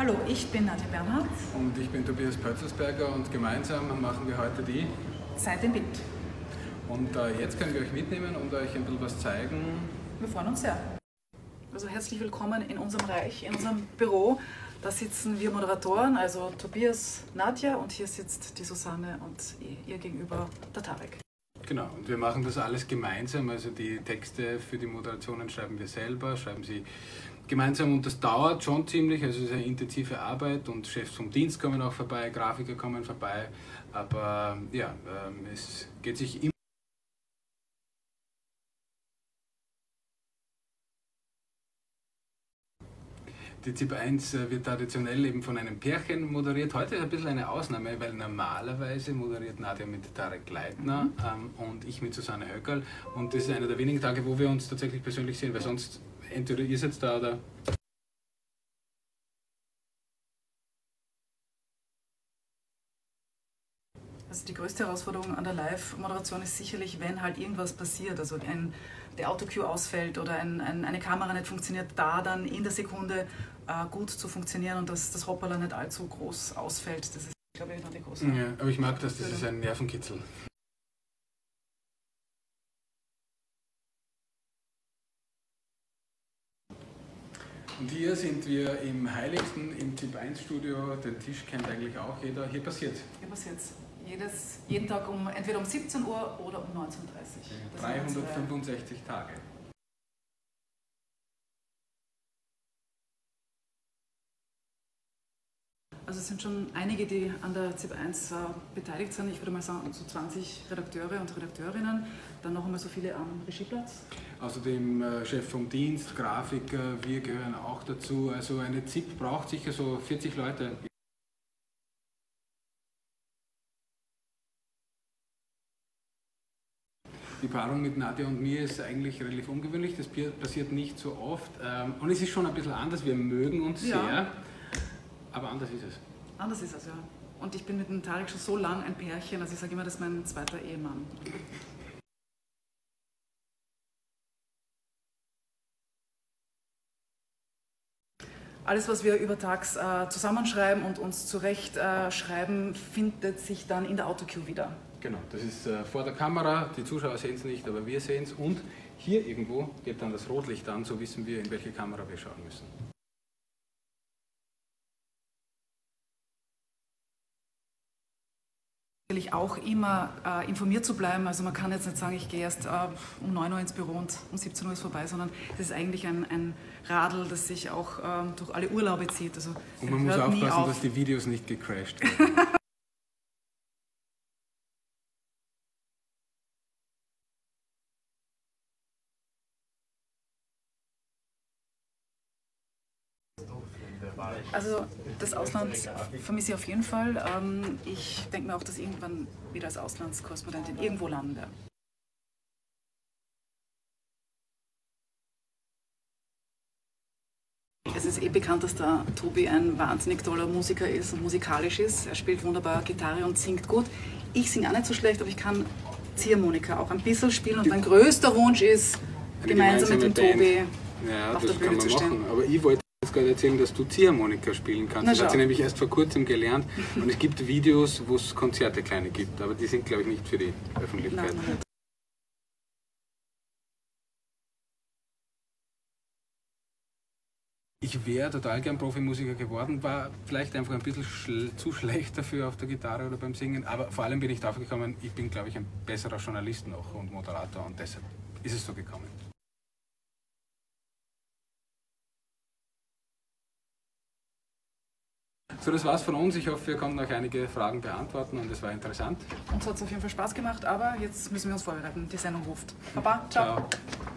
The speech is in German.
Hallo, ich bin Nadja Bernhardt. Und ich bin Tobias Pötzelsberger und gemeinsam machen wir heute die Zeit im Bild. Und jetzt können wir euch mitnehmen und euch ein bisschen was zeigen. Wir freuen uns sehr. Also herzlich willkommen in unserem Reich, in unserem Büro. Da sitzen wir Moderatoren, also Tobias, Nadja, und hier sitzt die Susanne und ihr gegenüber der Tarek. Genau, und wir machen das alles gemeinsam, also die Texte für die Moderationen schreiben wir selber, schreiben sie gemeinsam und das dauert schon ziemlich, also es ist eine intensive Arbeit und Chefs vom Dienst kommen auch vorbei, Grafiker kommen vorbei, aber ja, es geht sich immer. Die ZIP 1 wird traditionell eben von einem Pärchen moderiert. Heute ist ein bisschen eine Ausnahme, weil normalerweise moderiert Nadja mit Tarek Leitner und ich mit Susanne Höckerl. Und das ist einer der wenigen Tage, wo wir uns tatsächlich persönlich sehen, weil sonst entweder ihr seid da oder... Also die größte Herausforderung an der Live-Moderation ist sicherlich, wenn halt irgendwas passiert, also der Autocue ausfällt oder eine Kamera nicht funktioniert, da dann in der Sekunde gut zu funktionieren und dass das Hoppala nicht allzu groß ausfällt. Das ist, glaube ich, noch die große. Ja, aber ich mag das, das ist ein Nervenkitzel. Und hier sind wir im Heiligsten, im ZIP 1 Studio. Den Tisch kennt eigentlich auch jeder. Hier passiert. Hier passiert's. Jeden Tag entweder um 17 Uhr oder um 19.30 Uhr. 365 Tage. Also es sind schon einige, die an der ZIP 1 beteiligt sind. Ich würde mal sagen, so 20 Redakteure und Redakteurinnen, dann noch einmal so viele am Regieplatz. Außerdem Chef vom Dienst, Grafiker, wir gehören auch dazu. Also eine ZIP braucht sicher so 40 Leute. Die Paarung mit Nadja und mir ist eigentlich relativ ungewöhnlich, das passiert nicht so oft. Und es ist schon ein bisschen anders, wir mögen uns sehr, aber anders ist es. Anders ist es, ja. Und ich bin mit dem Tarek schon so lang ein Pärchen, also ich sage immer, das ist mein zweiter Ehemann. Alles, was wir übertags zusammenschreiben und uns zurechtschreiben, findet sich dann in der Autocue wieder. Genau, das ist vor der Kamera, die Zuschauer sehen es nicht, aber wir sehen es und hier irgendwo geht dann das Rotlicht an, so wissen wir, in welche Kamera wir schauen müssen. Natürlich auch immer informiert zu bleiben, also man kann jetzt nicht sagen, ich gehe erst um 9 Uhr ins Büro und um 17 Uhr ist vorbei, sondern das ist eigentlich ein Radl, das sich auch durch alle Urlaube zieht. Also und man muss aufpassen, dass die Videos nicht gecrashed werden. Also das Ausland vermisse ich auf jeden Fall. Ich denke mir auch, dass ich irgendwann wieder als Auslandskorrespondentin irgendwo landen werde. Es ist bekannt, dass der Tobi ein wahnsinnig toller Musiker ist und musikalisch ist. Er spielt wunderbar Gitarre und singt gut. Ich singe auch nicht so schlecht, aber ich kann Ziehharmonika auch ein bisschen spielen. Und mein größter Wunsch ist, gemeinsam mit dem Tobi auf der Bühne zu stehen. Aber ich wollte jetzt gerade erzählen, dass du Ziehharmonika spielen kannst. Das hat sie nämlich erst vor kurzem gelernt. Und es gibt Videos, wo es Konzerte kleine gibt, aber die sind, glaube ich, nicht für die Öffentlichkeit. Nein. Ich wäre total gern Profimusiker geworden, war vielleicht einfach ein bisschen zu schlecht dafür auf der Gitarre oder beim Singen, aber vor allem bin ich darauf gekommen, ich bin, glaube ich, ein besserer Journalist noch und Moderator und deshalb ist es so gekommen. So, das war's von uns. Ich hoffe, wir konnten euch einige Fragen beantworten und es war interessant. Uns hat es auf jeden Fall Spaß gemacht, aber jetzt müssen wir uns vorbereiten. Die Sendung ruft. Baba, ciao. Ciao.